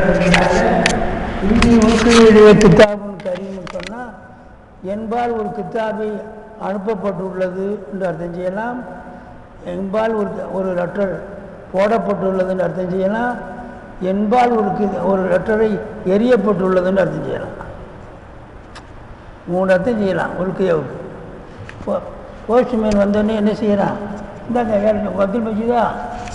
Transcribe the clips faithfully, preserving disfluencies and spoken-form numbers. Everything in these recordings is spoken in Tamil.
இந்தி உள்கையுடைய கித்தாபுன் கரீம்னு சொன்னால் என்பால் ஒரு கித்தாபை அனுப்பப்பட்டுள்ளது என்று அர்த்தம் செய்யலாம். என்பால் ஒரு ஒரு லெட்டர் போடப்பட்டுள்ளதுன்னு அர்த்தம் செய்யலாம். என்பால் ஒரு ஒரு லெட்டரை எரியப்பட்டுள்ளதுன்னு அர்த்தம் செய்யலாம். மூணு அர்த்தம் செய்யலாம் உள்கையாவுக்கு. போ போஸ்ட்மேன் வந்தோடனே என்ன செய்யறான்? இந்தாங்க வேலை அப்துல் மஜீதா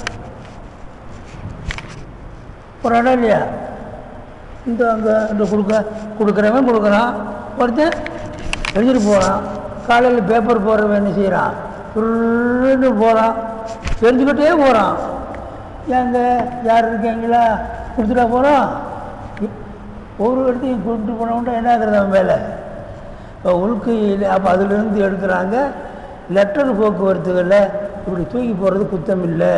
ஒரு இடம் இல்லையா, இந்த அங்கே இந்த கொடுக்க கொடுக்குறவன் கொடுக்குறான், ஒருத்தன் எழுதிட்டு போகிறான். காலையில் பேப்பர் போடுறவன் என்ன செய்கிறான்? ஃபுல்லுன்னு போகிறான், தெரிஞ்சுக்கிட்டே போகிறான். ஏங்க யார் இருக்கீங்களா கொடுத்துட்டா போகிறான். ஒவ்வொரு இடத்தையும் கொண்டு போனவன்ட்டு என்ன ஆகுறது அவன் மேலே இப்போ உள்கு இல்லை. அப்போ அதிலிருந்து எடுக்கிறாங்க. லெட்டர் போக்குவரத்துகளில் இப்படி தூக்கி போகிறது குத்தம் இல்லை.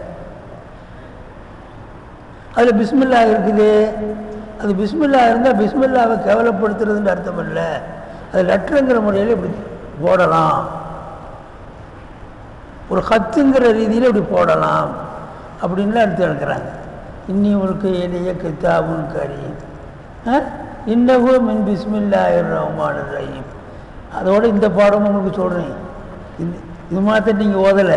அதில் பிஸ்மில்லா இருக்குது. அது பிஸ்மில்லா இருந்தால் பிஸ்மில்லாவை கேவலப்படுத்துறதுன்னு அர்த்தம் இல்லை. அது லெட்டருங்கிற முறையில் இப்படி போடலாம், ஒரு ஹத்துங்கிற ரீதியில் இப்படி போடலாம் அப்படின்லாம் எடுத்து எடுக்கிறாங்க. இன்னி உனக்கு எளிய கித்தாபுன் கரீம் இன்னஹு மின் பிஸ்மில்லாஹிர் ரஹ்மானிர் ரஹீம். அதோடு இந்த பாடம் உங்களுக்கு சொல்கிறேன். இது இது மாத்திரம் நீங்கள் ஓதலை.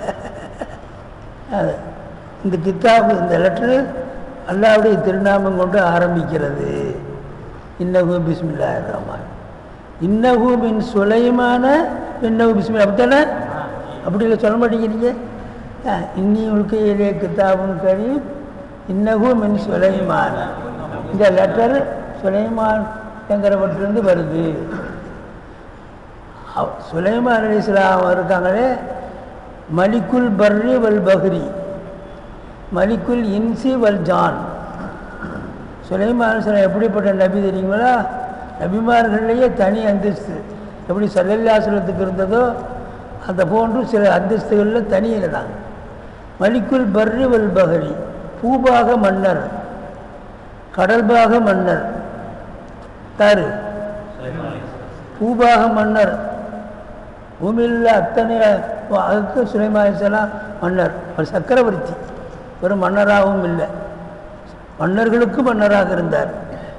அது இந்த கித்தாபு இந்த லெட்டரு அல்லாஹ்வுடைய திருநாமம் கொண்டு ஆரம்பிக்கிறது. இன்னஹு பிஸ்மில்லாஹிர் ரஹ்மான் இன்னஹு மின் சுலைமான இன்னஹு பிஸ்மில்லா அப்படித்தானே? அப்படி இல்லை சொல்ல மாட்டேங்கிறீங்க. இன்னி உள்கை எளிய கித்தாபுன் கரீம் இன்னஹு மின் சுலைமான். இந்த லெட்டர் சுலைமான் என்கிறவற்றிலிருந்து வருது. சுலைமான் அலைஹிஸ்ஸலாம் இருக்காங்களே, மலிக்குல் பர்ரி வல் பஹ்ரி மலிக்குல் இன்சி வல் ஜான். சுலைமான் அலைஹிஸ்ஸலாம் எப்படிப்பட்ட நபி தெரியுங்களா? நபிமார்கள்லேயே தனி அந்தஸ்து. எப்படி ஸல்லல்லாஹு அலைஹி வஸல்லத்துக்கு இருந்ததோ அந்த போன்று சில அந்தஸ்துகளில் தனியில் தான். மலிக்குல் பர்ரி வல் பஹ்ரி, பூபாக மன்னர், கடல்பாக மன்னர். தாரு பூபாக மன்னர், பூமியில் அத்தனை அதுக்கு சுலைமான் அலைஹிஸ்ஸலாம் மன்னர், ஒரு சக்கரவர்த்தி, வெறும் மன்னராகவும் இல்லை, மன்னர்களுக்கு மன்னராக இருந்தார்.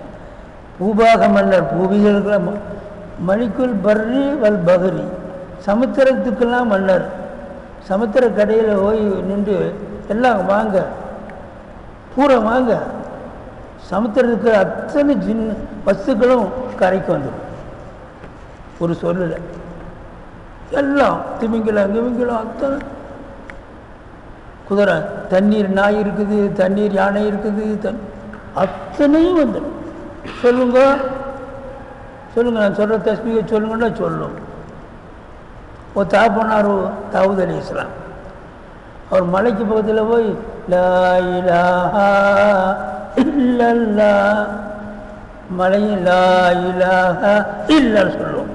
பூபாக மன்னர், பூமிகளுக்கு. மலிக்குல் பர்ரி வல் பஹ்ரி, சமுத்திரத்துக்கெல்லாம் மன்னர். சமுத்திர கடையில் போய் நின்று எல்லாம் வாங்க பூரா வாங்க, சமுத்திரத்துக்கு அத்தனை ஜின் வஸ்துக்களும் கரைக்கு வந்துடும். ஒரு சொல்லல எல்லாம் திமிங்கலம் திமிங்கலம் அத்தனை குதிரை, தண்ணீர் நாய் இருக்குது, தண்ணீர் யானை இருக்குது, தன் அத்தனையும் வந்துடும். சொல்லுங்க சொல்லுங்க நான் சொல்கிற தஸ்பீகை சொல்லுங்கன்னா சொல்லும். ஒரு தாப்பனார் தாவூத் அலைஹிஸ்ஸலாம், அவர் மலைக்கு பக்கத்தில் போய் லா இலாஹா இல்லல்லாஹ், மலையில் லா இலாஹா இல்லன்னு சொல்லுவோம்.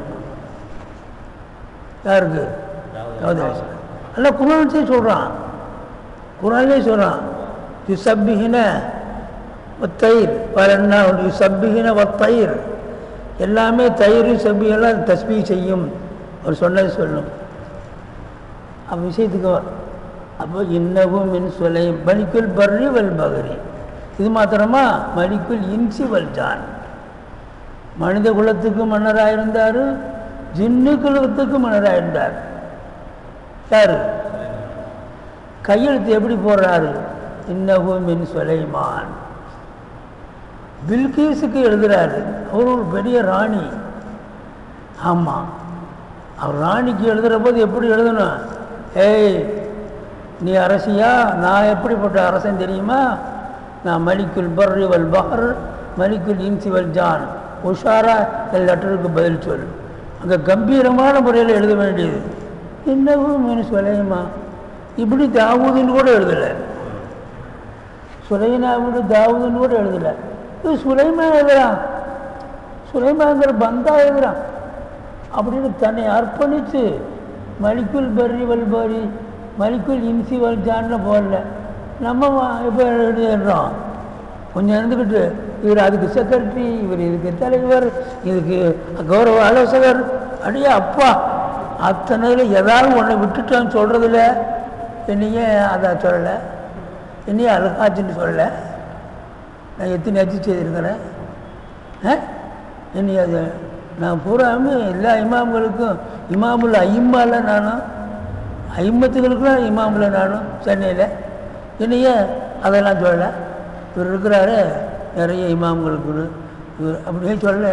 யாருக்கு? தாவூத் அலைஹிஸ்ஸலாம். அல்ல குர்ஆன்லேயே சொல்கிறான், குர்ஆன்லேயே சொல்கிறான் யுஸப்பிஹுன வத்தயிர் வலன்னா யுஸப்பிஹுன வத்தயிர், எல்லாமே தயிர் சப்பியெல்லாம் தஸ்பீஹ் செய்யும். அவர் சொன்னது சொல்லும். அப்போ விஷயத்துக்கு அப்போ இன்னஹு மின் சுலை மலிக்குல் பர்ரி வல் பஹ்ரி. இது மாத்திரமா? மலிக்குல் இன்சி வல் ஜான், மனித குலத்துக்கு மன்னராக இருந்தார், ஜின்னு குலத்துக்கு மன்னராக இருந்தார். யார்? கையெழுத்து எப்படி போடுறாரு? இன்னஹு மின் சுலைமான். பில்கீஸுக்கு எழுதுறாரு. அவர் ஒரு பெரிய ராணி. ஆமாம், அவர் ராணிக்கு எழுதுகிற போது எப்படி எழுதணும்? ஏய் நீ அரசியா? நான் எப்படிப்பட்ட அரசன் தெரியுமா? நான் மலிக்குல் பர்ரி வல் பஹர் மலிக்குல் இன்சி வல் ஜான். உஷாரா என் லெட்டருக்கு பதில் சொல். அங்கே கம்பீரமான முறையில் எழுத வேண்டியது. இன்னமும் மீன் சுலைமா. இப்படி தாவூதுன்னு கூட எழுதலை, சுலைனாவோடு தாவூதுன்னு கூட எழுதலை. இது சுலைமா எழுதுறான், சுலைமாங்கிற பந்தா எழுதுறான் அப்படின்னு தன்னை அர்ப்பணித்து மலிக்குல் பர்ரி வல் பஹ்ரி மலிக்குல் இன்சி வல் ஜான்னு போடல. நம்ம இப்போ எழுதுறோம் கொஞ்சம் இருந்துக்கிட்டு, இவர் அதுக்கு செக்ரட்டரி, இவர் இதுக்கு தலைவர், இதுக்கு கௌரவ ஆலோசகர். அடியே அப்பா, அத்தனையில் ஏதாவது ஒன்றை விட்டுட்டான்னு சொல்கிறதில்ல. என்னையே அதை சொல்லலை, என்னையே அல்ஹாஜின்னு சொல்லலை. நான் எத்தனை அச்சு செய்திருக்கிறேன். இனி அது நான் பூராமே எல்லா இமாம்களுக்கும் இமாமுல்ல ஐம்மால நானும் ஐம்பத்துகளுக்குலாம் இமாமுல்ல நானும் சென்னையில் இன்னையே அதெல்லாம் சொல்லலை. இவர் இருக்கிறாரு நிறைய இமாம்களுக்கு இவர் அப்படியே சொல்லலை.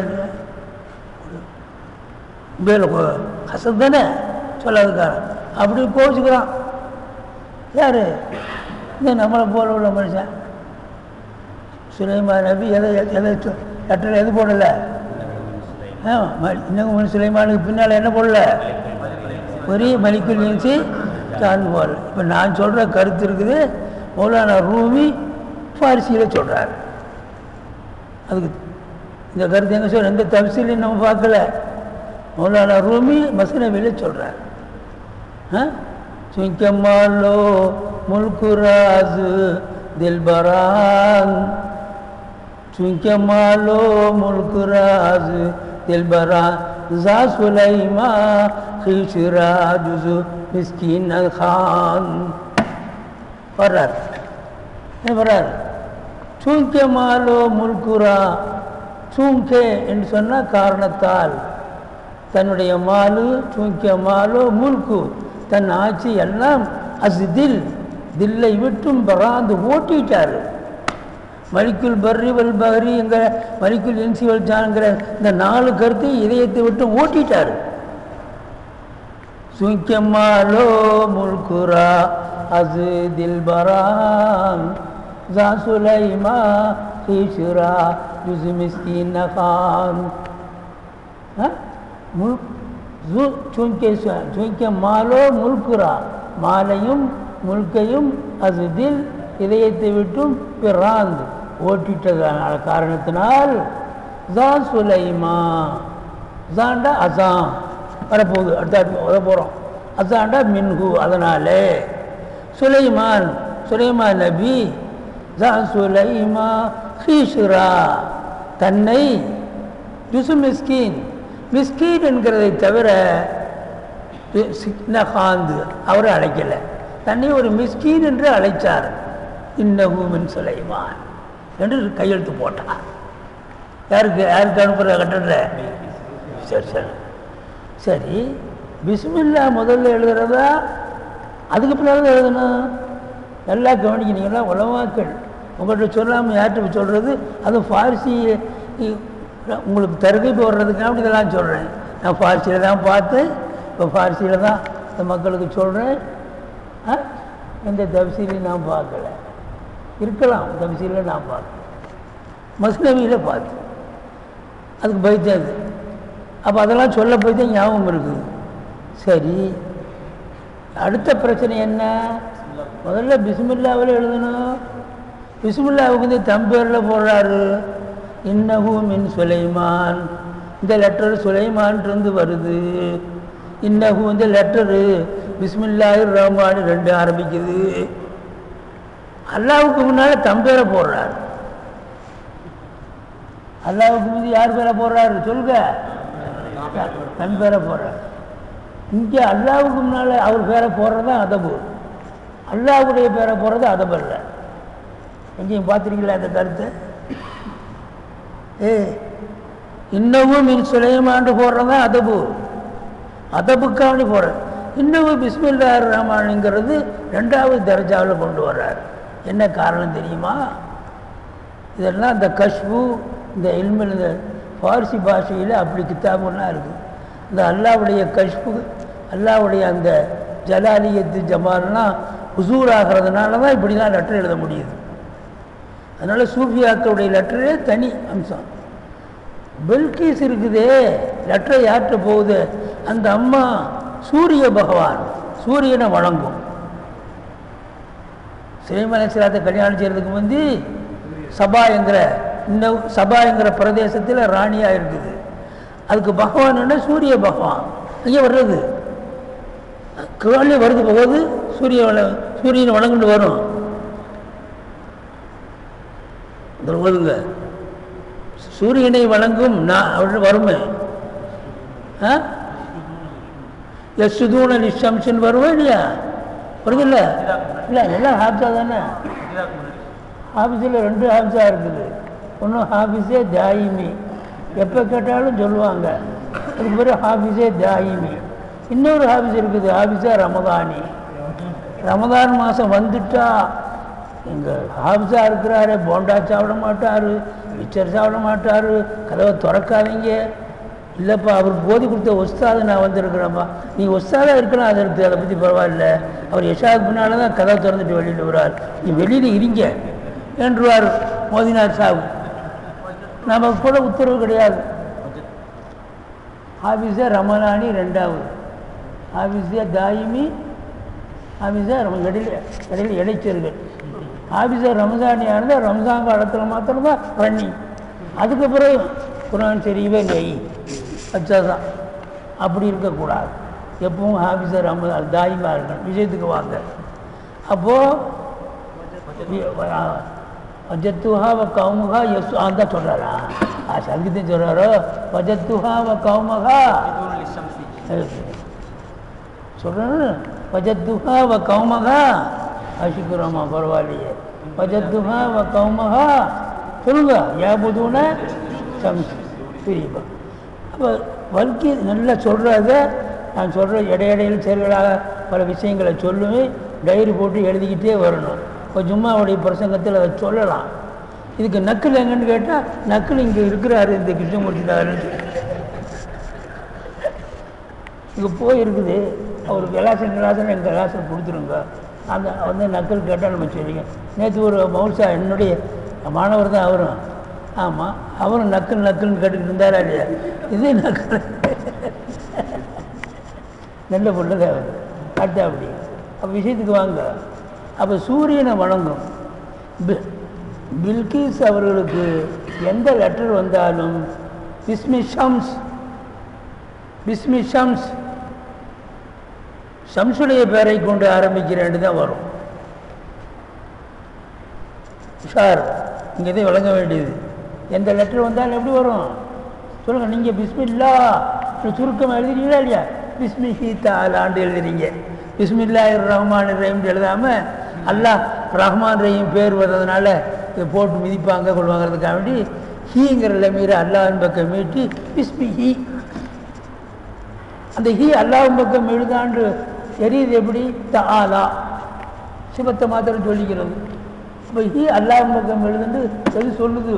மேல கசம் தானே சொல்லாதுக்கார அப்படி கோச்சுக்கிறான். யார் இந்த நம்மளை போல உள்ள மனுஷன் சுலைமான் நபி எதை எதை லெட்டரில் எது போடலை. ஆ இன்னும் சுலைமானுக்கு பின்னால் என்ன போடல, ஒரே மலிக்குல் இன்சி சார்ந்து போடல. இப்போ நான் சொல்கிற கருத்து இருக்குது, மௌலானா ரூமி ஃபாரிசியில் சொல்கிறார். அதுக்கு இந்த கருத்து எங்கே சொல்ற எந்த தப்சீலையும் நம்ம பார்க்கல. மௌலானா ரூமி மஸ்னவியில் சொல்கிறார். சுங்கமாலோ முல்குராஸ் தில்பரான் சுங்கமாலோ முல்குராஸ் தில்பரான் ஜா சுலைமா ஹிஷ்ராஜு மிஸ்கின் கான் வர்றார். என்ன வர்றார்? சுங்கமாலோ முல்குரா சூங்கே என்று சொன்னால் காரணத்தால் தன்னுடைய மாலு சூங்கிய மாலோ முல்கு தன் ஆட்சி எல்லாம் அசு தில் தில்லை விட்டும் பராந்து ஓட்டிட்டார். மலிக்குல் பர்ரிவல் பஹரிங்கிற மலிக்குல் இன்சிவல் ஜான்கிற இந்த நாலு கருத்தை இதயத்தை விட்டு ஓட்டிட்டார். சூங்கிய மாலோ முல்குரா அசு தில் பரான் ஜா சுலைமா ஹிஷ்ரா ஜுஸ் மிஸ்கின் கான் முல் சுங்கிய மாலோ முல்குரா மாலையும் முல்கையும் அது தில் இதயத்தை விட்டும் பிராந்து ஓட்டிட்டதான காரணத்தினால் ஜா சுலைமா ஜாண்டா அசாம் வரப்போகுது, அடுத்த வர போகிறோம். அசாண்டா மின்ஹு அதனாலே சுலைமான் சுலைமான் நபி ஜா சுலைமா ஹீஷ்ரா தன்னை ஜுசு மிஸ்கின் மிஸ்கீன் என்கிறதை தவிர சிக்னகாந்து அவரை அழைக்கலை. தன்னை ஒரு மிஸ்கீன் என்று அழைச்சார். இன்னஹு மின் சுலைமான் என்று கையெழுத்து போட்டார். யாருக்கு யாருக்கு அனுப்புகிற கட்டண? சரி சரி சரி பிஸ்மில்லா முதல்ல எழுதுறதா அதுக்கு பின்னால் எழுதணும்? நல்லா கவனிக்கிறீங்களா? உலமாக்கள் உங்கள்கிட்ட சொல்லாமல் யார்கிட்ட சொல்கிறது? அதுவும் ஃபார்சி உங்களுக்கு தருகை போடுறதுக்காக இதெல்லாம் சொல்கிறேன். நான் ஃபார்சியில் தான் பார்த்து இப்போ ஃபார்சியில் தான் இந்த மக்களுக்கு சொல்கிறேன். எந்த தப்சீலையும் நான் பார்க்கல. இருக்கலாம் தப்சீலில் நான் பார்க்கல, மஸ்னவியில் பார்த்து அதுக்கு பயத்தாது. அப்போ அதெல்லாம் சொல்ல போய் தான் ஞாபகம் இருக்குது. சரி, அடுத்த பிரச்சனை என்ன? முதல்ல பிஸ்மில்லாவில் எழுதணும். பிஸ்மில்லாவுக்கு வந்து தம்பேரில் போடுறாரு. இன்னஹு மின் சுலைமான், இந்த லெட்டர் சுலைமான்ட்டு வருது. இன்னஹு இந்த லெட்டரு பிஸ்மில்லாஹிர் ரஹ்மான் ரெண்டு ஆரம்பிக்குது. அல்லாவுக்கு முன்னால் தம்பேரை போடுறாரு. அல்லாவுக்கு முந்தி யார் பேரை போடுறாரு சொல்லுங்க? தன் பேரை போடுறாரு. இங்கே அல்லாவுக்கு முன்னால் அவர் பேரை போடுறது தான் அதபு. அல்லாவுடைய பேரை போடுறது அதபு இல்லை. எங்கேயும் பார்த்துருக்கீங்களா அந்த கருத்தை? ஏ இன்னமும் மின் சுலைமான்னு போடுறதா அதபு. அதபுக்காண்டி போடுற இன்னமும் பிஸ்மில்லாஹிர் ரஹ்மான்ங்கிறது ரெண்டாவது தர்ஜாவில் கொண்டு வர்றார். என்ன காரணம் தெரியுமா? இதெல்லாம் இந்த கஷ்பு இந்த இல்மில் இந்த ஃபார்சி பாஷையில் அப்படி கித்தாபுலாம் இருக்குது. இந்த அல்லாவுடைய கஷ்பு அல்லாவுடைய அந்த ஜலாலியத்து ஜமால்லாம் ஹுசூர் ஆகிறதுனால தான் இப்படி தான் லெட்டர் எழுத முடியுது. அதனால் சூஃபியாக்களுடைய லெட்டரே தனி அம்சம். பில்கீஸ் இருக்குதே, லெட்டரை யார்கிட்ட போகுது? அந்த அம்மா சூரிய பகவான், சூரியனை வணங்கும். சுலைமான் அலைஹிஸ்ஸலாத்தை கல்யாணம் செய்கிறதுக்கு முந்தி சபா என்கிற இன்னும் சபா என்கிற பிரதேசத்தில் ராணியாக இருக்குது. அதுக்கு பகவான் என்ன? சூரிய பகவான். அங்கே வர்றது காலையே வருது போகுது, சூரிய சூரியனை வணங்கிட்டு வரும். வருங்க சூரியனை வணங்கும் நான் அவர்கள் வருமே. எஸ்தூன நிஷம்சன் வருவேன் இல்லையா? வருது இல்லை? இல்லை எல்லாம் ஹாப்ஸா தானே. ஹாஃபிஸில் ரெண்டு ஹாஃபிஸாக இருக்குது. ஒன்று ஹாஃபிஸே தாயிமி, எப்போ கேட்டாலும் சொல்லுவாங்க, அதுக்கு பிறகு ஹாஃபிஸே தாயிமி. இன்னொரு ஹாஃபிஸ் இருக்குது, ஹாஃபிஸே ரமதானி. ரமதான் மாதம் வந்துட்டா எங்கள் ஹாஃபிஸாக இருக்கிறாரு, போண்டா சாப்பிட மாட்டார், மிச்சர் சாப்பிட மாட்டார், கதவை திறக்காதீங்க. இல்லைப்பா அவர் போதி கொடுத்த ஒஸ்தாது நான் வந்திருக்கிறேன்ப்பா. நீ ஒஸ்தாதாக இருக்கலாம், அதை எடுத்து அதை பற்றி பரவாயில்ல. அவர் யஷாவுக்கு பின்னால் தான் கதவை திறந்துட்டு வெளியில் வர்றார், நீ வெளியில் இருங்க என்றுவார் மோதினார் சாஹிப். நமக்கு கூட உத்தரவு கிடையாது. ஹாஃபிஸே ரமலானி ரெண்டாவது, ஹாஃபிஸே தாயிமி, ஹாஃபிஸே இடையில இடையில இடைச்சர்கள். ஹாஃபிஸே ரமதானியாக இருந்தால் ரம்ஜான் காலத்தில் மாத்திரம்தான் ரன்னிங். அதுக்கு பிறகு குரான் சரிவே நெய் வச்சா தான். அப்படி இருக்கக்கூடாது, எப்பவும் ஹாஃபிஸே ரமதான் தாயிமாக இருக்கணும். விஷயத்துக்கு வாங்க. அப்போது வஜத்துஹா வ கௌமுகா எஸ் தான் சொல்கிறாரா, ஆ சங்கீதம் சொல்கிறாரோ. வஜத்துஹா வ கௌமுகா சொல்கிறேன்னு, வஜத்துஹா வ கௌமுகா அஷுக்குரமா பரவாயில்லையே. வஜத்துஹா வ கௌமுகா சொல்லுங்க, யாபுதூன சம்ஸ் பிரிப்பா. அப்போ வல்கி நல்லா சொல்கிறத நான் சொல்கிற இடையிடையில் செயல்களாக பல விஷயங்களை சொல்லுவேன். டைரி போட்டு எழுதிக்கிட்டே வரணும். இப்போ ஜும்மாவுடைய பிரசங்கத்தில் அதை சொல்லலாம். இதுக்கு நக்கல் எங்கன்னு கேட்டால், நக்கல் இங்கே இருக்கிறாரு இந்த கிருஷ்ணமூர்த்தினாரு இங்கே போயிருக்குது. அவர் விலாசம் விலாசம் எங்கள் விலாசம் கொடுத்துருங்க. அந்த வந்து நக்கல் கேட்டால் நம்ம சொல்லிங்க. நேற்று ஒரு மவுசா என்னுடைய மாணவர் தான் அவரும். ஆமாம், அவரும் நக்கல் நக்கல்னு கேட்டுக்கிட்டு இருந்தாரா இல்லையா? இதே நக்கல் நல்ல பொண்ணு அவர் அடுத்த அப்படி. அப்போ விஷயத்துக்கு வாங்க. அப்போ சூரியனை வணங்கும். பில்கிஸ் அவர்களுக்கு எந்த லெட்டர் வந்தாலும் பிஸ்மி ஷம்ஸ், பிஸ்மி ஷம்ஸ், ஷம்சுடைய பேரை கொண்டு ஆரம்பிக்கிறேன்னு தான் வரும். சார் இங்கே தான் விளங்க வேண்டியது. எந்த லெட்டர் வந்தாலும் எப்படி வரும் சொல்லுங்கள். நீங்கள் பிஸ்மில்லா சுருக்கம் எழுதுறீங்களா இல்லையா? பிஸ்மிஹி தஆலான்னு எழுதுறீங்க. பிஸ்மில்லாஹிர் ரஹ்மானிர் ரஹீம் எழுதாமல் அல்லாஹ் ரஹ்மான் ரஹீம் பேர் வர்றதுனால இதை போட்டு மிதிப்பாங்க கொள்வாங்கிறதுக்காக வேண்டி ஹீங்கிற லமீரை அல்லாஹின் பக்கம் மீட்டி பிஸ்மிஹி. அந்த ஹீ அல்லாஹின் பக்கம் எழுதாண்டு தெரியுது. எப்படி? தஆலா சிவத்தை மாத்திரம் சொல்லிக்கிறது. இப்போ ஹீ அல்லாஹின் பக்கம் எழுதுன்னு எது சொல்லுது?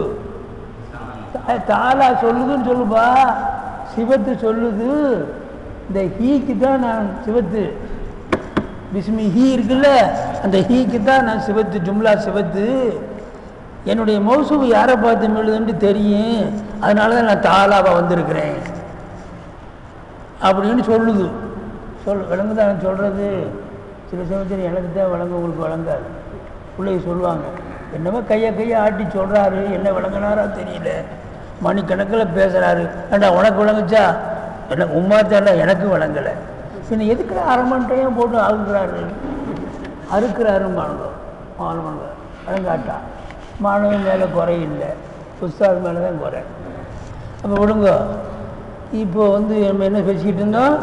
தஆலா சொல்லுதுன்னு சொல்லுப்பா. சிவத்து சொல்லுது. இந்த ஹீக்கு தான் நான் சிவத்து. பிஸ்மி ஹீ இருக்குல்ல, அந்த ஹீக்கு தான் நான் சிவத்து, ஜும்லா சிவத்து. என்னுடைய மௌசூப் யாரை பார்த்து எழுதுன்னு தெரியும், அதனால தான் நான் தாலாவாக வந்திருக்கிறேன் அப்படின்னு சொல்லுது. சொல் விளங்கு தான் நான் சொல்கிறது. சில சமயத்தில் எனக்கு தான் விளங்க, உங்களுக்கு விளங்காது. பிள்ளைங்க சொல்லுவாங்க, என்னமோ கையை கையை ஆட்டி சொல்கிறாரு, என்ன விளங்கினாரா தெரியல, மணிக்கணக்கில் பேசுகிறாரு. ஏண்டா உனக்கு விளங்குச்சா? எனக்கு உமா தெரியல, எனக்கு விளங்கலை. பின்ன எதுக்கு அரை மணி டைம் போட்டு அழுகிறாரு, அறுக்கிறாரு மாணவ மாணவங்க விளங்காட்டா. மாணவன் மேலே குறையில்லை, புஸ்தாது மேலே தான் குறை. அப்போ விடுங்க. இப்போ வந்து நம்ம என்ன பேசிக்கிட்டு இருந்தோம்?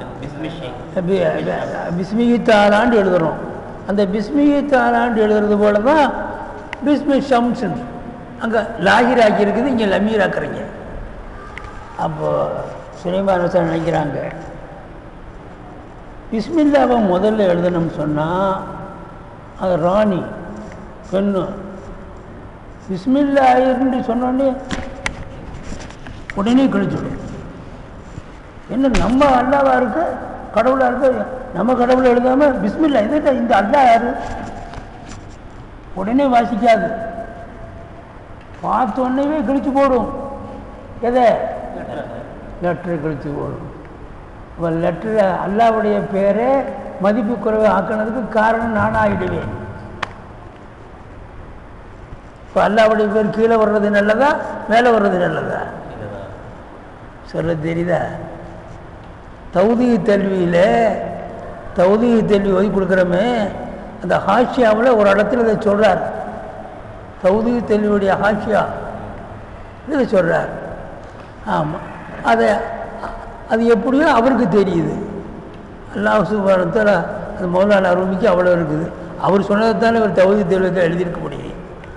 பிஸ்மிஹி தஆலான்னு எழுதுகிறோம். அந்த பிஸ்மிஹி தஆலான்னு எழுதுறது போல தான் பிஸ்மி ஷம்ஸ் அங்கே லாகிர் ஆக்கி இருக்குது, இங்கே லமீர் ஆக்குறீங்க. அப்போது சுலைமான் சார் நினைக்கிறாங்க, பிஸ்மில்லாவை முதல்ல எழுதணும்னு சொன்னால் அது ராணி பெண்ணு. பிஸ்மில்லாயிருந்து சொன்னோடனே உடனே கழிச்சுடும். என்ன நம்ம அல்லாவா இருக்கு, கடவுளாக இருக்கு, நம்ம கடவுளை எழுதாமல் பிஸ்மில்லா இது இந்த அல்லா யாரு உடனே வாசிக்காது. பார்த்த உடனே கிழிச்சு போடும். எதை? லெட்டரை கிழிச்சு போடும். இப்போ லெட்டரை அல்லாவுடைய பேரை மதிப்பு குறைவை ஆக்கினதுக்கு காரணம் நானாக ஆகிடுவேன். இப்போ அல்லாவுடைய பேர் கீழே வர்றது நல்லதா மேலே வர்றது நல்லதா சொல்ல தெரியுதா? தௌதீ தெல்வியில் தௌதீ தெல்வி ஓதி கொடுக்குறோமே, அந்த ஹாஷியாவில் ஒரு இடத்துல இதை சொல்கிறார். தௌதீ தெல்வியுடைய ஹாஷியா இதை சொல்கிறார். ஆமாம், அதை அது எப்படியோ அவருக்கு தெரியுது. அல்லாஹ் சுப்ஹானஹு வ தஆலா அது மௌலானா ரூமிக்கு அவ்வளோ இருக்குது. அவர் சொன்னதை தானே இவர் தௌதீ தெல்விக்கு எழுதியிருக்க முடியும்.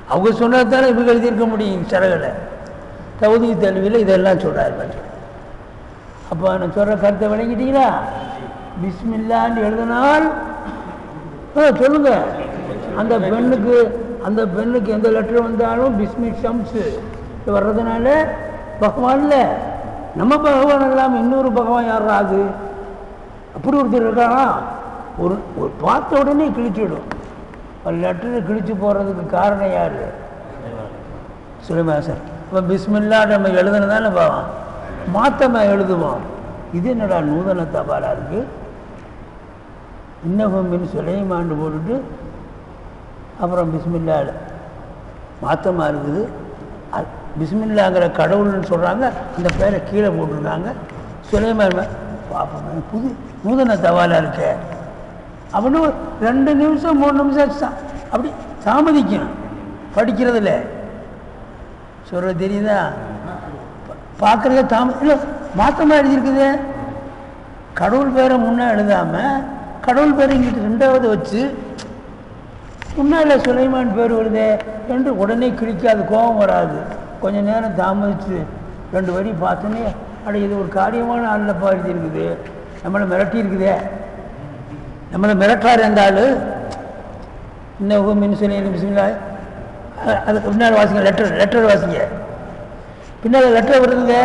அவங்க சொன்னதானே இவங்க எழுதியிருக்க முடியும் சிறகளை. தகுதி தெளிவில் இதெல்லாம் சொல்கிறார். அப்போ நான் சொல்கிற கருத்தை விளங்கிட்டீங்களா? பிஸ்மில்லான்னு எழுதினால் சொல்லுங்க, அந்த பெண்ணுக்கு அந்த பெண்ணுக்கு எந்த லெட்டர் வந்தாலும் பிஸ்மி ஷம்ஸு வர்றதுனால பகவான் இல்லை, நம்ம பகவான் இல்லாமல் இன்னொரு பகவான் யாராது? அப்படி ஒருத்தர் இருக்கானா? ஒரு ஒரு பார்த்த உடனே கிழிச்சிடும். ஒரு லெட்டரை கிழிச்சு போகிறதுக்கு காரணம் யார்? Sulaiman sir. இப்போ பிஸ்மில்லா நம்ம எழுதுனதானே பாவம், மாற்றமா எழுதுவோம். இது என்னடா நூதன தபாலாக இருக்குது, இன்னமும் மின் சுலைமான்னு போட்டுட்டு அப்புறம் பிஸ்மில்லா மாற்றமாக இருக்குது. பிஸ்மில்லாங்கிற கடவுள்னு சொல்கிறாங்க, அந்த பேரை கீழே போட்டிருக்காங்க. சுலைமான் பார்ப்போம், புது நூதன தபாலாக இருக்கு அப்படின்னு ஒரு ரெண்டு நிமிஷம் மூணு நிமிஷம் அப்படி தாமதிக்கும் படிக்கிறதுல. சொல்கிறது தெரியுதா? பார்க்குறத தாம இல்லை, மாற்றமாக எழுதியிருக்குது. கடவுள் பேரை முன்னே எழுதாமல் கடவுள் பேரை இங்கிட்டு ரெண்டாவது வச்சு முன்னால் சுலைமான் பேர் வருதே என்று உடனே கிழிக்காது, கோபம் வராது. கொஞ்சம் நேரம் தாமதிச்சு ரெண்டு வரி பார்த்தோன்னே அட இது ஒரு காரியமான ஆளில் எழுதியிருக்குது, நம்மளை மிரட்டி இருக்குதே, நம்மளை மிரட்டார் இருந்தால் இன்னும் மின் சொல்லி பிஸ்மில்லா அதுக்கு பின்னால் வாசிங்க, லெட்டர் லெட்டர் வாசிங்க, பின்னால் லெட்டர் வருதுங்க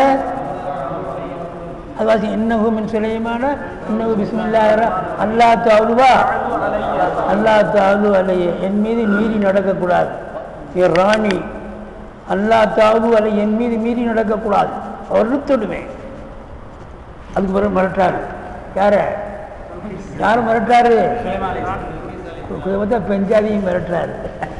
அது வாசிங்க. இன்னும் மின் சுலைமான இன்னும் பிஸ்மில்லா அல்லா தாவுவா அல்லா தாவு அலைய, என் மீது மீறி நடக்கக்கூடாது. என் ராணி அல்லா தாவு அலை, என் மீது மீறி நடக்கக்கூடாது, அறுத்துடுவேன். அதுக்கு பிறகு மிரட்டாரு. யார யாரும் மிரட்டாரு? பெஞ்சாதியும் மிரட்டாரு.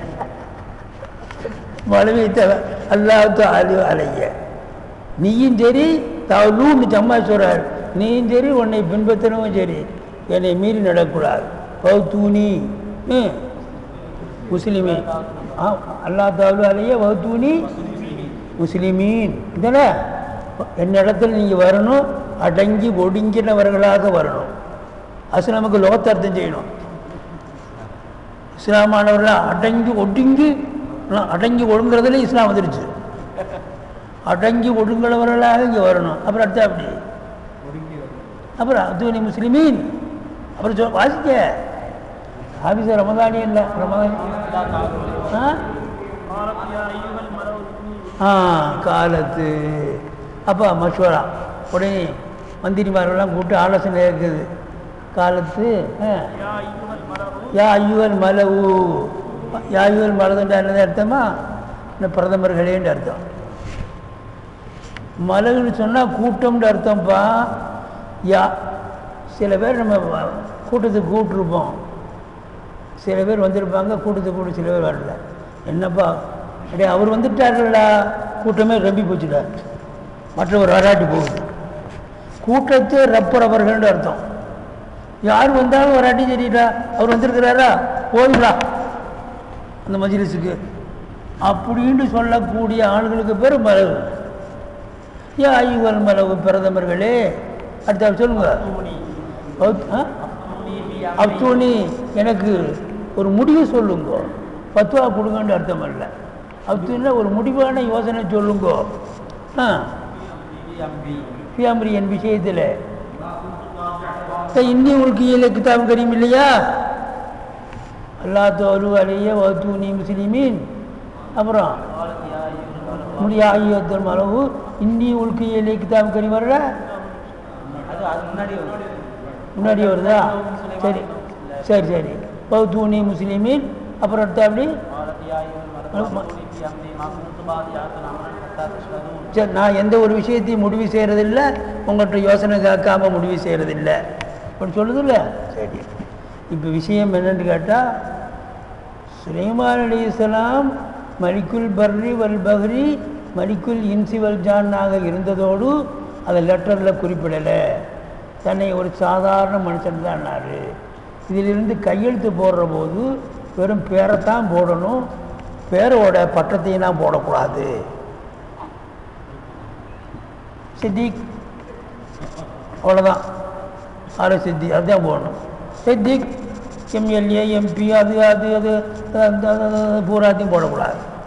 மனைவி அல்லா தாவு அலைய, நீயும் சரி தாவுன்னு சம்மா சொல்றாரு, நீயும் சரி உன்னை பின்பற்றவும் சரி என்னை மீறி நடக்கூடாது. வௌத்தூனி முஸ்லிமீன், அல்லா தாவு அலைய வௌத்தூனி முஸ்லிமீன். இதென்ன என்னிடத்தில் நீங்கள் வரணும், அடங்கி ஒடுங்கினவர்களாக வரணும். அது நமக்கு லோகத்தர்த்தம் செய்யணும். இஸ்லாமானவர்கள் அடங்கி ஒடுங்கி அடங்கி ஒடுங்கிறதுல இஸ்லாம் வந்துடுச்சு. அடங்கி ஒடுங்குறவர்களாக இங்கே வரணும். அப்புறம் அடுத்த அப்படி அப்புறம் அது முஸ்லிமீன் அப்புறம் சொல் வாசிக்க ஆபிச ரமதானி இல்லை ரமதானி ஆ காலத்து அப்போ மஷூரா உடனே மந்திரிமார்கள்லாம் கூப்பிட்டு ஆலோசனை இருக்குது. காலத்து யா ஐயுவல் மலவு, யா ஐயுவல் மலதுன்ற என்னது அர்த்தமா? இந்த பிரதமர்களேன்னு அர்த்தம். மலகுன்னு சொன்னால் கூட்டம்னு அர்த்தம்ப்பா. யா சில பேர் நம்ம கூட்டத்துக்கு கூப்பிட்ருப்போம், சில பேர் வந்திருப்பாங்க, கூட்டத்துக்கு கூட்டு சில பேர் வரல. என்னப்பா அப்படியே அவர் வந்துட்டார்களா, கூட்டமே ரம்பி போச்சுட்டார், மற்றவர் வராட்டி போகுது. கூட்டத்தை ரப்பரவர்கள்னு அர்த்தம். யார் வந்தாலும் வராட்டி சரிடா, அவர் வந்திருக்கிறாரா போதுடா அந்த மஜ்லிஸுக்கு அப்படின்னு சொல்லக்கூடிய ஆளுகளுக்கு பேர் மலவு. யா ஐயுவல் மலவு பிரதமர்களே. அடுத்த சொல்லுங்க. அப்தூனி எனக்கு ஒரு முடிவு சொல்லுங்க, பத்துவா கொடுங்கன்னு அர்த்தம் இல்லை. அப்தூனில் ஒரு முடிவான யோசனை சொல்லுங்க. ஆ ஃபியாமரி என் விஷயத்தில் இன்னி உங்களுக்கு ஈழ கிதாபு கரீம் இல்லையா? அல்லா தோலு அலைய வத்தூனி முஸ்லிமீன். அப்புறம் முடியா ஐயத்தல் மலவு இன்னி உங்களுக்கு ஈழ கிதாபு கரீம் வர்ற முன்னாடி வருதா? சரி சரி சரி வத்தூனி முஸ்லிமீன். அப்புறம் அடுத்த அப்படி சரி, நான் எந்த ஒரு விஷயத்தையும் முடிவு செய்கிறதில்லை, உங்கள்கிட்ட யோசனை காக்காமல் முடிவு செய்கிறதில்லை அப்படி சொல்லுதில்ல. சரி, இப்போ விஷயம் என்னென்னு கேட்டால், சுலைமான் அலைஹிஸ்ஸலாம் மலிக்குல் பர்ரி வல் பஹ்ரி மலிக்குல் இன்சி வல் ஜான்னாக இருந்ததோடு அதை லெட்டரில் குறிப்பிடலை. தன்னை ஒரு சாதாரண மனுஷன் தான்னார். இதிலிருந்து கையெழுத்து போடுற போது வெறும் பேரைத்தான் போடணும், பேரோட பட்டத்தையும் தான் போடக்கூடாது. சித்திக் அவ்வளோதான், ஆறு சித்தி அதுதான் போடணும். சித்திக் எம்எல்ஏ எம்பி அது அது அது பூராத்தையும் போடக்கூடாது.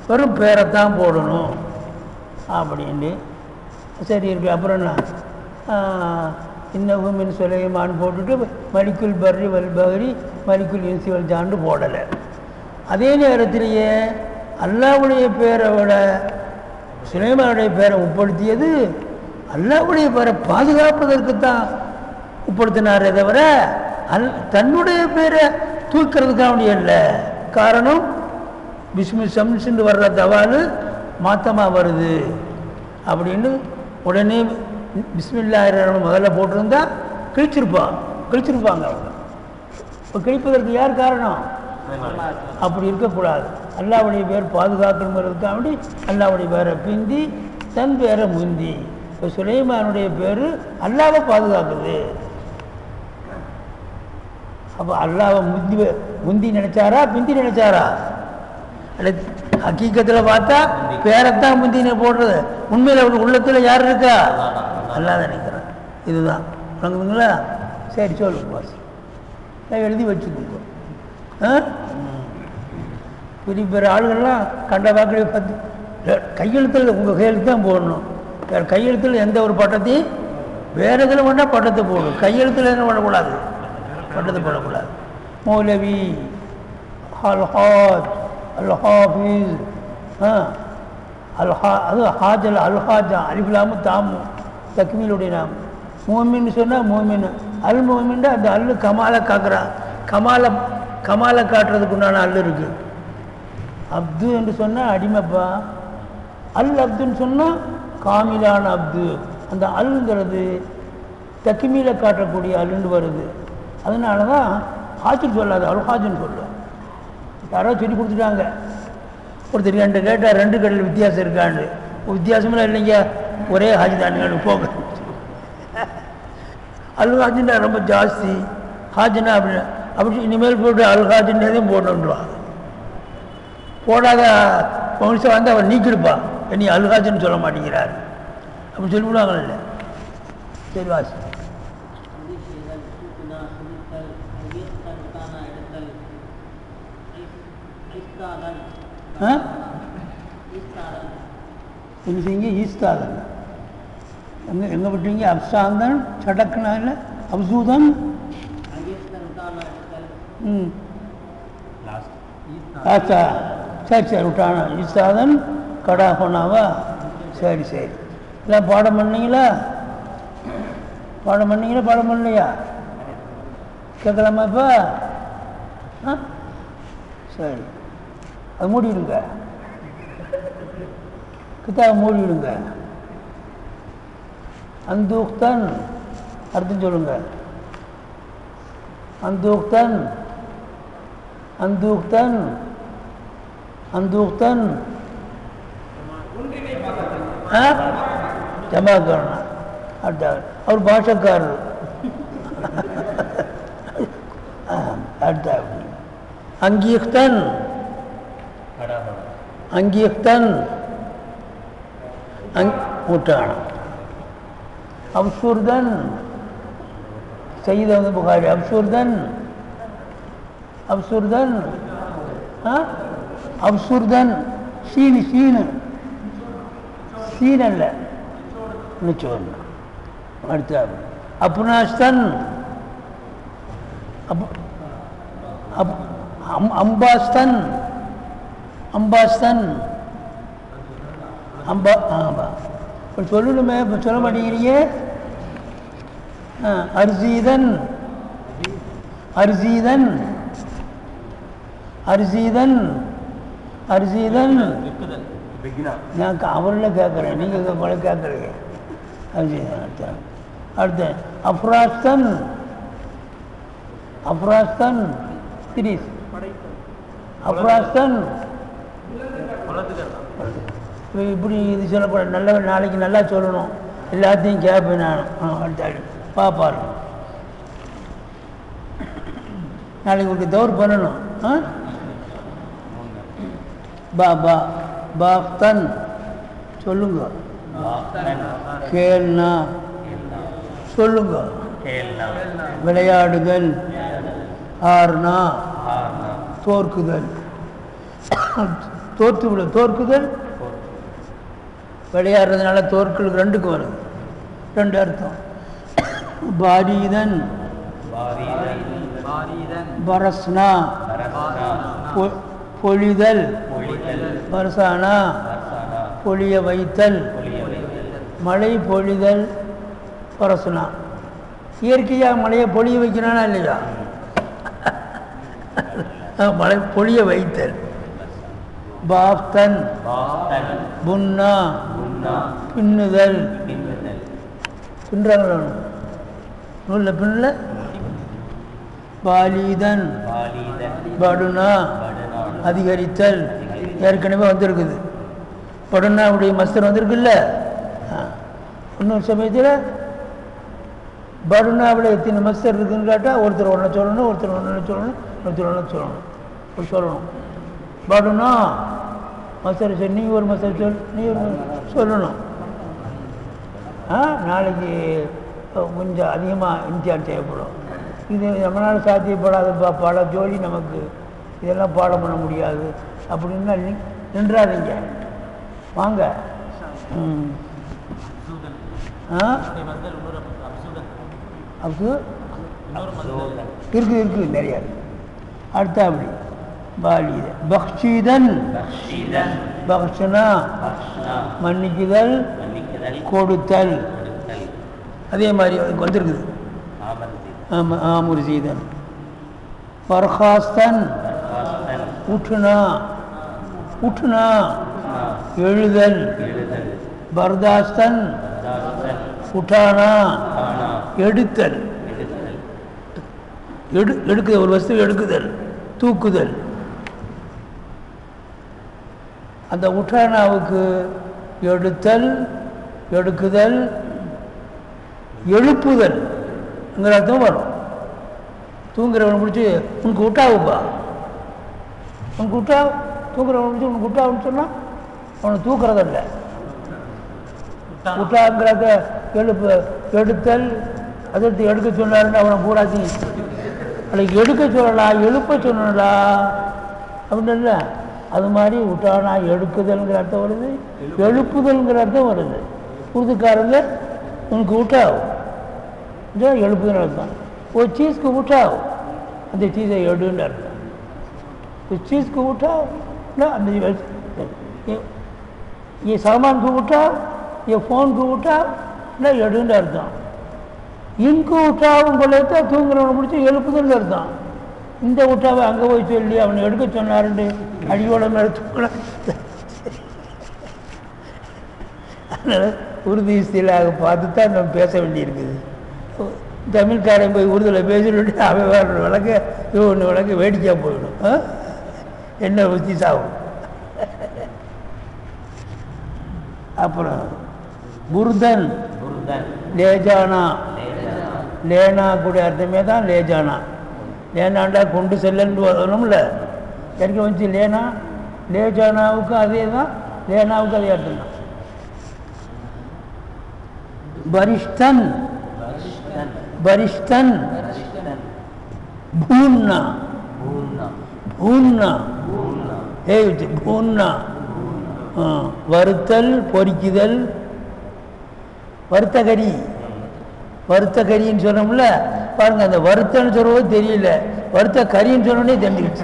வெறும் பேரைத்தான் போடணும் அப்படின்ட்டு சரி இருக்கு. அப்புறம் என்ன இன்னமும் மின் சுலைமான் போட்டுட்டு மலிக்குல் பர்ரி வல் பஹரி மலிக்குல் இன்சி வல் ஜான்னு போடலை. அதே நேரத்திலேயே அல்லாஹ்வுடைய பேரை விட சுலைமானுடைய பேரை உட்படுத்தியது அல்லாஹ்வுடைய பேரை பாதுகாப்பதற்குத்தான் உட்படுத்தினாரே தவிர அல் தன்னுடைய பேரை தூக்கிறதுக்காக இல்லை. காரணம் பிஸ்மி சம்ஸ்ன்னு வர்ற தவால் மாத்தமாக வருது அப்படின்னு உடனே பிஸ்மில்லாஹிர் முதல்ல போட்டிருந்தா கிழிச்சிருப்பான் கிழிச்சிருப்பாங்க அவங்க. இப்போ கிழிப்பதற்கு யார் காரணம்? அப்படி இருக்கக்கூடாது. அல்லாஹ்வுடைய பேர் பாதுகாக்கணுங்கிறதுக்காக வேண்டி அல்லாஹ்வுடைய பேரை பிந்தி தன் பேரை முந்தி. இப்போ சுலைமானுடைய பேர் அல்லாஹ்வை பாதுகாக்குது. அப்போ அல்லாஹ்வை முந்தி முந்தி நினைச்சாரா பிந்தி நினைச்சாரா? அல்ல ஹக்கீக்கத்தில் பார்த்தா பேரைத்தான் முந்தின போடுறது. உண்மையில் அவர் உள்ளத்தில் யார் இருக்கா? அல்லாஹ் நினைக்கிறான். இதுதான் வணங்குதுங்களா? சரி சொல்லுங்க பாஸ், எழுதி வச்சுக்கோங்க. ஆ பெரிய பெரிய ஆளுகள்லாம் கண்ட வாக்களை பார்த்து கையெழுத்தில் உங்கள் கையெழுத்து தான் போடணும். வேறு கையெழுத்தில் எந்த ஒரு பட்டத்தையும் வேறு இதில் வேணால் பட்டத்தை போடணும். கையெழுத்தில் என்ன பண்ணக்கூடாது? பட்டத்தை போடக்கூடாது. மௌலவி, அல்ஹாஜ், அல்ஹாஃபிஸ், ஆ அல்ஹா அது ஹாஜல் அல்ஹாஜா அலிஃபுலாமு தாமு தக்மீலுடைய நாம். மோமின்னு சொன்னால் மோமின், அல் மோமின்ட்டு அந்த அல்லு கமாலை காக்குறான். கமாலை கமாலை காட்டுறதுக்கு உண்டான அல்லு இருக்குது. அப்து என்று சொன்னால் அடிமைப்பா. அல் அப்துன்னு சொன்னால் காமிலான அப்து. அந்த அல்ங்கிறது தக்மீலை காட்டக்கூடிய அல்லுன்னு வருது. அதனால தான் ஹாஜின்னு சொல்லாது, அல்ஹாஜுன்னு சொல்லுவேன். யாரோ சொல்லி கொடுத்துட்டாங்க. ஒருத்தர் ரெண்டு கேட்டால் ரெண்டு கடையில் வித்தியாசம் இருக்காண்டு. வித்தியாசமெல்லாம் இல்லைங்க, ஒரே ஹாஜி தானுங்க போக. அல்ஹாஜின்னா ரொம்ப ஜாஸ்தி, ஹாஜினா அப்படி அப்படி இனிமேல் போட்டு அல்ஹாஜின்னதையும் போடணுன்றான். போடாத மனுஷன் வந்து அவர் நீக்கிடுப்பா, நீ அல்ஹாஜின்னு சொல்ல மாட்டேங்கிறார் அப்படி சொல்லிவிடுவாங்கல்ல. சரி வாசி. என்ன செய்யுங்க? ஈஸ்தாதன் எங்கே எங்கே விட்டீங்க? அப்சாந்தன் சடக்குனா இல்லை அப்சூதன். ம் ஆச்சா சரி சரி விட்டானா ஈஸ்தாதன் கடா போனாவா? சரி சரி எல்லாம் பாடம் பண்ணீங்களா? பாடம் பண்ணீங்களா? பாடம் பண்ணலையா? கேட்கலாமா இப்போ? ஆ சரி, அது மூடிடுங்க, கிதாபை மூடிடுங்க. அந்தூக்தன் அர்த்தம் சொல்லுங்க. அந்தூக்தன் அந்தூக்தன் அந்தூக்தன் ஜமாக்காரனா? அடுத்த அவர் பாஷக்காரர். அடுத்த அங்கீக்தன் அங்கீக்தன் முட்டான அப்சூர்தன் சையீத் புகாரி அப்சூர்தன் அப்சூர்தன் அப்சூர்தன் சீனு சீனு சீன் அல்ல நிச்சயம். அடுத்த அப்னாஸ்தன் அம்பாஸ்தன் அம்பாஸ்தன் அம்பா ஆமா இப்போ சொல்லணுமே, இப்போ சொல்ல மாட்டேங்கிறீங்க. அர்ஜீதன் அர்ஜீதன் அர்ஜீதன் அர்ஜீதன் நான் அவரில் கேட்குறேன், நீங்கள் பல கேட்குறீங்க. அர்ஜீதன் அடுத்த அடுத்த அப்ராஸ்தன் அப்ராஸ்தன் திரீஸ் அப்ராஸ்தன் இப்படி இது சொல்லக்கூடாது. நல்ல நாளைக்கு நல்லா சொல்லணும், எல்லாத்தையும் கேட்பேன் நான். அடுத்தாடி பாப்பாரு நாளைக்கு உங்களுக்கு தௌர் பண்ணணும். ஆ பா பா பாக்தன் சொல்லுங்க. கேள்னா சொல்லுங்க. விளையாடுதல். ஆர்னா தோற்குதல். தோற்று விடும். தோற்குதல் விளையாடுறதுனால தோற்கள் ரெண்டுக்கும் வருது, ரெண்டு அர்த்தம். பாரீதன் பரஸ்னா பொழிதல், பரசானா பொழிய வைத்தல், மழை பொழிதல், பரசுனா. இயற்கையாக மழையை பொழிய வைக்கிறானா இல்லையா? மழை பொழிய வைத்தல். பாப்தன் புன்னா பின்னுதல், பின்றாங்கள நூலில் பின்னல. பாலீதன் படுனா அதிகரித்தல், ஏற்கனவே வந்திருக்குது. படுனாவுடைய மஸ்தர் வந்திருக்குல்ல. இன்னொரு சமயத்தில் படுனாவில் எத்தனை மஸ்தர் இருக்குதுன்னு கேட்டால் ஒருத்தர் ஒன்றை சொல்லணும், ஒருத்தர் ஒன்று சொல்லணும், ஒருத்தர் ஒன்று சொல்லணும், ஒரு சொல்லணும். படுனா மஸ்தர் சொல், நீ ஒரு மஸ்தர் சொல், நீ ஒரு சொல்லணும். ஆ நாளைக்கு கொஞ்சம் அதிகமாக இம்தியான் தேவைப்படும். இது நம்மளால் சாத்தியப்படாத பல ஜோலி நமக்கு இதெல்லாம் பாடம் பண்ண முடியாது அப்படின்னா நின்றாதீங்க, வாங்க. ம் ஆ அப்சு இருக்குது இருக்குது நிறையா இருக்குது. அடுத்த அப்படி பாலித பக்ஷீதன் பக்ஷனா மன்னிக்குதல் கொடுத்தல், அதே மாதிரி அதுக்கு வந்திருக்குது. ஆமாம் ஆமுர்சீதன். பர்ஹாஸ்தன் உற்றுனா உற்றுனா எழுதல். பர்தாஸ்தன் உட்டானா எடுத்தல். எடு எடுக்குதல் ஒரு வஸ்து எடுக்குதல், தூக்குதல். அந்த உட்டானாவுக்கு எடுத்தல், எடுக்குதல், எழுப்புதல் அர்த்தம் வரும். தூங்குறவனை பிடிச்சி உனக்கு விட்டாவுப்பா, உனக்கு விட்டா தூங்குறவனை பிடிச்சி உனக்கு விட்டாவுன்னு சொன்னால் அவனை தூக்குறதில்லை. விட்டாங்கிறத எழுப்பு எடுத்தல், அதற்கு எடுக்க சொன்னாருன்னு அவனை பூராத்தி அதுக்கு எடுக்க சொல்லலாம், எழுப்ப சொன்னா அப்படின்னு இல்லை. அது மாதிரி விட்டானா எடுக்குதல்ங்கிற அர்த்தம் வருது, எழுப்புதல்ங்கிற அர்த்தம் வருது. உருதுக்காரங்க உனக்கு விட்டாவும் எழுப்புதுன்னு அர்த்தம். ஒரு சீஸ்க்கு விட்டாவும் அந்த சீஸை எடுன்னு அர்த்தம். ஒரு சீஸ்க்கு விட்டாவுன்னா அந்த ये सामान को उठाओ, ये फ़ोन को उठाओ ना எடுன்னு அர்த்தம். இங்கு உட்டாவும் கொள்ளையத்தை தூங்குறவனை பிடிச்சி எழுப்புதுன்னு அர்த்தம். இந்த உட்டாவை அங்கே போய் சொல்லி அவனை எடுக்க சொன்னாருண்டு அடியோட மேலே தூக்கல. அதனால் உறுதி இஸ்திலாக பார்த்து தான் நம்ம பேச வேண்டியிருக்குது. தமிழ்காரன் போய் உருதில் பேசிட்டு அவன் வேறு விளக்க இவ ஒன்று விளக்க வேடிக்கையாக போயிடும். என்ன ஊற்றி சாகும். அப்புறம் புர்தன் லேஜானா, லேனா கூட அர்த்தமே தான் லேஜானா. லேனாண்டா கொண்டு செல்லன்னு வரணும்ல, எனக்கு வந்து லேனா லேஜானாவுக்கும் அதே தான், லேனாவுக்கும் அதே அர்த்தம் தான். பரிஷ்டன் பரிஷ்டன் பூன்னா பூன்னா ஏ பூன்னா வறுத்தல் பொரிக்குதல். வறுத்த கறி வறுத்த கறின்னு சொன்னோம்ல பாருங்க, அந்த வறுத்தன்னு சொல்றது தெரியல, வறுத்த கறின்னு சொன்னோடனே தெரிஞ்சிருச்சு.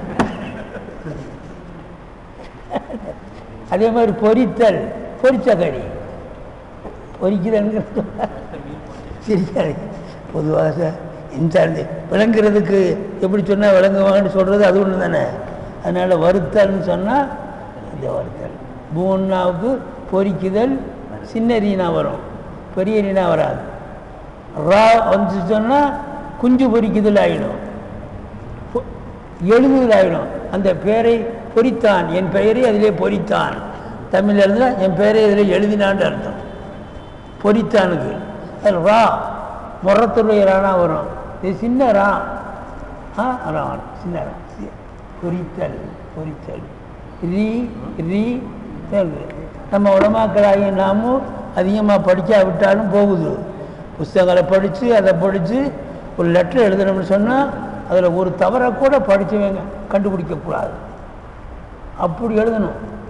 அதே மாதிரி பொரித்தல், பொரிச்ச கறி பொரிக்குதல்ங்கிறது சரியாது. பொதுவாக இன்சார்ந்து விளங்குறதுக்கு எப்படி சொன்னால் விளங்குவாங்கன்னு சொல்கிறது அது ஒன்று தானே. அதனால் வறுத்தல்னு சொன்னால் இந்த வறுத்தல். பூன்னாவுக்கு பொரிக்குதல் சின்ன ரீனா வரும், பெரிய ரீனா வராது. ரா வந்து சொன்னால் குஞ்சு பொரிக்குதல் ஆகிடும், எழுதுதல் ஆகிடும். அந்த பெயரை பொறித்தான், என் பெயரை அதிலே பொறித்தான். தமிழில் இருந்தால் என் பெயரை இதில் எழுதினான்னு அர்த்தம். பொறித்தானுக்கு அது ரா முறத்துடைய ரானா வரும். இது சின்ன ரா ஆ ரா சின்ன ரா பொறித்தல் பொறித்தல் ரீ ரீ. நம்ம உலமாக்களாகிய நாமும் அதிகமாக படித்தா விட்டாலும் போகுது. புஸ்தகங்களை படித்து அதை படித்து ஒரு லெட்டர் எழுதணும்னு சொன்னால் அதில் ஒரு தவறை கூட படித்தவங்க கண்டுபிடிக்கக்கூடாது, அப்படி எழுதணும்.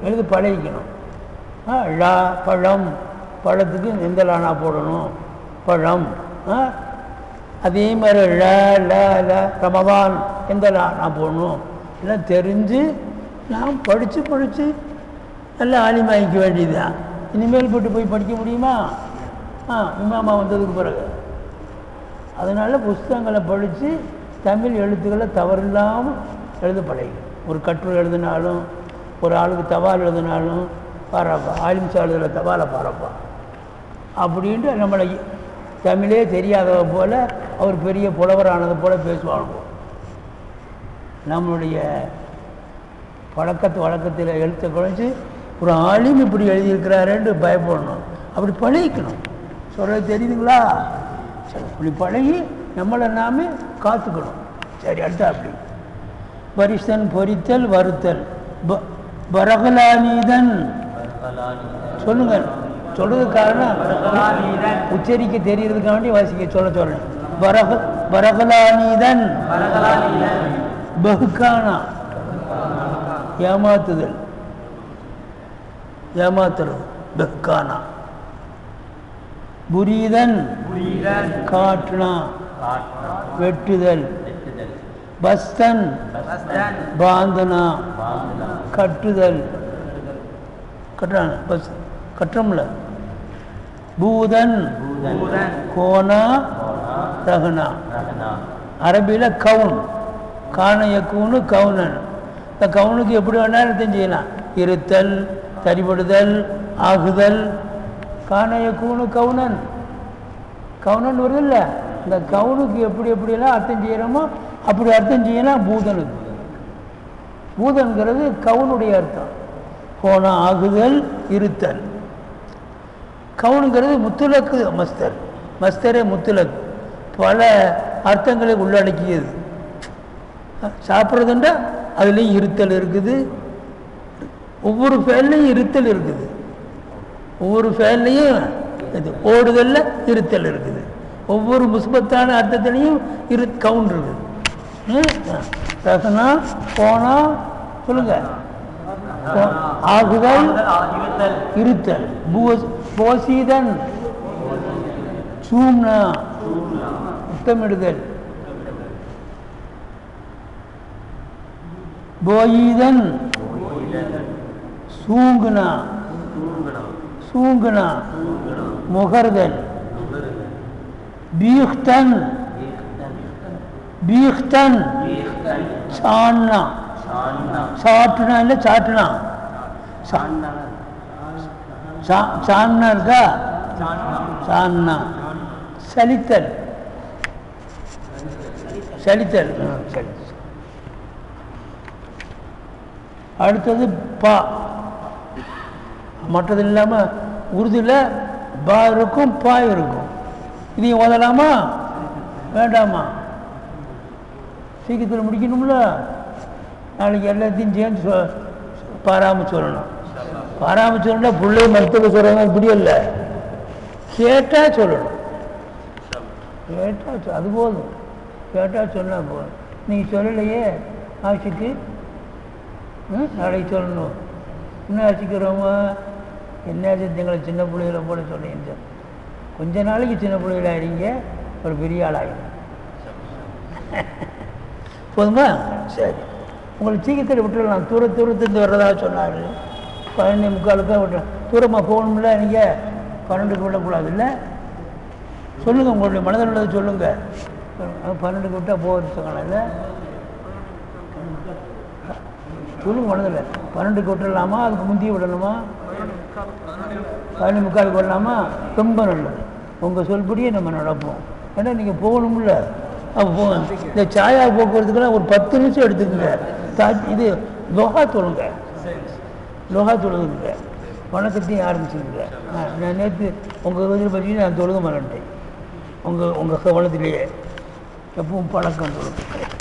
எழுதி பழகிக்கணும். லா பழம், பழத்துக்கு எந்த லானா போடணும், பழம். அதே மாதிரி ல ல ல ரமதான் எந்த லானா போடணும் எல்லாம் தெரிஞ்சு நாம் படித்து படித்து நல்லா ஆலிமாய்க்க வேண்டியதுதான். இனிமேல் போட்டு போய் படிக்க முடியுமா? ஆ இமாமா வந்ததுக்கு பிறகு. அதனால் புஸ்தகங்களை படித்து தமிழ் எழுத்துக்களை தவறில்லாமல் எழுத பழகி. ஒரு கட்டுரை எழுதினாலும் ஒரு ஆளுக்கு தபால் எழுதினாலும் பாராப்பா, ஆலிம் சாளுதில் தபாலை பாராப்பா அப்படின்ட்டு நம்மளை தமிழே தெரியாதவ போல் அவர் பெரிய புலவரானது போல் பேசுவாங்க. நம்மளுடைய பழக்கத்து வழக்கத்தில் எழுத்த குறைச்சி ஒரு ஆலிம் இப்படி எழுதியிருக்கிறாருன்னு பயப்படணும். அப்படி பழகிக்கணும். சொல்கிறது தெரியுதுங்களா? சரி, இப்படி பழகி நம்மளை நாமே காத்துக்கணும். சரி, அடுத்தா அப்படி பரிசன் பொரித்தல் வருத்தல் பரகலானீதன் சொல்லுங்க. சொல்றது காரணம் உச்சரிக்க தெரியறதுக்காக வேண்டி வாசிக்க சொல்ல சொல்றேன். பரக பரகலானீதன் பஹுக்கானா ஏமாத்துதல், ஏமாத்துறது பஹுக்கானா. புரீதன் காட்டுனா வெட்டுதல். பஸ்தன் பாந்தனா கட்டுதல், கட்டுறான் பஸ் கட்டுறோம்ல. பூதன் கோனா ரகனா. அரபியில் கவுன் காணையக்கூனு கவுனன். இந்த கவுனுக்கு எப்படி வேணாலும் செய்யலாம். இருத்தல், தரிபடுதல், ஆகுதல். காணையக்கூனு கவுனன், கவுனன் வருது இல்லை. இந்த கவுனுக்கு எப்படி எப்படியெல்லாம் அர்த்தம் செய்யணுமோ அப்படி அர்த்தம் செய்யலாம் பூதனுக்கு. பூதன்கிறது கவுனுடைய அர்த்தம். கோணா ஆகுதல், இருத்தல். கவுனுங்கிறது முத்துலக்கு மஸ்தர். மஸ்தரே முத்துலக், பல அர்த்தங்களை உள்ளடக்கியது. சாப்பிட்றதுண்டா அதுலேயும் இருத்தல் இருக்குது. ஒவ்வொரு ஃபேன்லையும் இருத்தல் இருக்குது. ஒவ்வொரு ஃபேன்லையும் இது ஓடுதலில் இருத்தல் இருக்குது. ஒவ்வொரு முஸ்பத்தான அர்த்தத்திலையும் இரு கவுன் இருக்குது. ரசனா போனா சொல்லுங்க. ஆகுதல் இருத்தல். போசீதன் சூம்னா முத்தமிடுதல். போயீதன் சூங்குனா சூங்குனா முகர்தல். பீக்தன் பீக்தன் சான்னா சாட்டுனா இல்லை சாட்டுனா சான்னா இருக்கா? சான்னா சலித்தல் சலித்தல். அடுத்தது பா. மற்றது இல்லாமல் உருதுல பா இருக்கும், பா இருக்கும். இதையும் ஓதலாமா வேண்டாமா? சீக்கிரத்தில் முடிக்கணும்ல. நாளைக்கு எல்லாத்தையும் சேர்ந்து சொ பாராமல் சொல்லணும். பாராமல் சொல்லணும்னா பிள்ளை மருத்துவ சொல்கிறாங்க இப்படி இல்லை. கேட்டால் சொல்லணும். கேட்டால் அது போதும். கேட்டால் சொன்னால் போதும். நீங்கள் சொல்லலையே ஆட்சிக்கு நாளைக்கு சொல்லணும். இன்னும் ஆட்சிக்கிறோமா என்ன எங்களை சின்ன பிள்ளைகளை போல சொல்லுங்க. கொஞ்ச நாளைக்கு சின்ன பிள்ளைகளாக இருங்க, ஒரு பெரிய ஆளாகிடும். போதுமா? சரி, உங்களுக்கு சீக்கிரத்தில் விட்டுடலாம். தூர தூரத்துலேருந்து வர்றதா சொன்னார். பன்னெண்டு முக்காலுக்காக விட்டுலாம். தூரமாக போகணும்ல. நீங்கள் பன்னெண்டுக்கு விடக்கூடாது இல்லை. சொல்லுங்கள், உங்களுடைய மனதில் உள்ளது சொல்லுங்கள். பன்னெண்டுக்கு விட்டால் போகிறது சொன்னால இல்லை சொல்லுங்க. மனதில் பன்னெண்டுக்கு விட்டுடலாமா, அதுக்கு முந்தைய விடணுமா? பதினஞ்சு முக்காலுக்கு விடலாமா? ரொம்ப நல்லது. உங்கள் சொல்படியே நம்ம நடப்போம். ஏன்னா நீங்கள் போகணும்ல. அப்போ போகணும். இந்த சாயா போக்குவரத்துக்கெல்லாம் ஒரு பத்து நிமிஷம் எடுத்துக்கோங்க. இது லோகா தொழுங்க, லோகா தொழுகுங்க. வணக்கத்தையும் ஆரம்பிச்சுங்க. நான் நேற்று உங்கள் இதில் பற்றி நான் தொழுக மாட்டேன். உங்கள் உங்கள் கவனத்திலேயே எப்பவும் பழக்கம் தொழுங்க.